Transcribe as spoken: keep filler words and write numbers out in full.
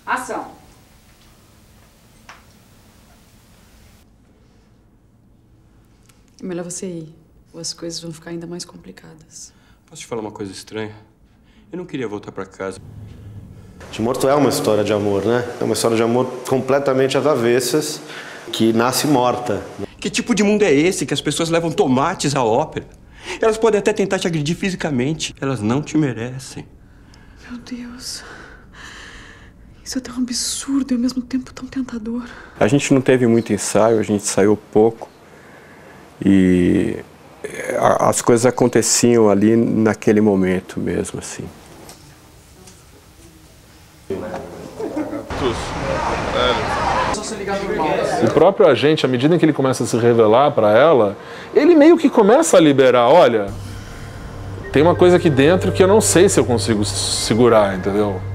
Ação. É melhor você ir, ou as coisas vão ficar ainda mais complicadas. Posso te falar uma coisa estranha? Eu não queria voltar pra casa. De Morto é uma história de amor, né? É uma história de amor completamente às avessas, que nasce morta. Que tipo de mundo é esse que as pessoas levam tomates à ópera? Elas podem até tentar te agredir fisicamente. Elas não te merecem. Meu Deus. Isso é tão absurdo e ao mesmo tempo tão tentador. A gente não teve muito ensaio, a gente ensaiou pouco. E as coisas aconteciam ali naquele momento mesmo, assim. O próprio agente, à medida em que ele começa a se revelar para ela, ele meio que começa a liberar, olha, tem uma coisa aqui dentro que eu não sei se eu consigo segurar, entendeu?